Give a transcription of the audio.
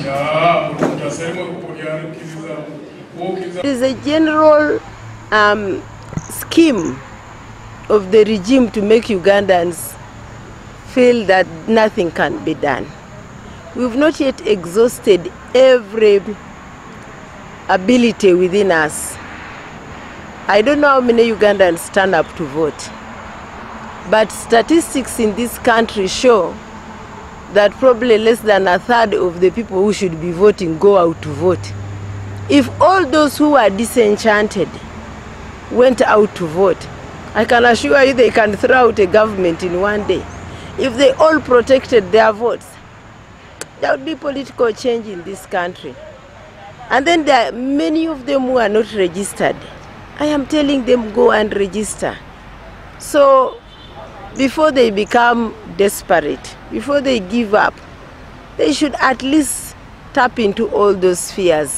There is a general scheme of the regime to make Ugandans feel that nothing can be done. We've not yet exhausted every ability within us. I don't know how many Ugandans turn up to vote, but statistics in this country show that probably less than a third of the people who should be voting go out to vote. If all those who are disenchanted went out to vote, I can assure you they can throw out a government in one day. If they all protected their votes, there would be political change in this country. And then there are many of them who are not registered. I am telling them, go and register. So before they become desperate, before they give up, they should at least tap into all those spheres.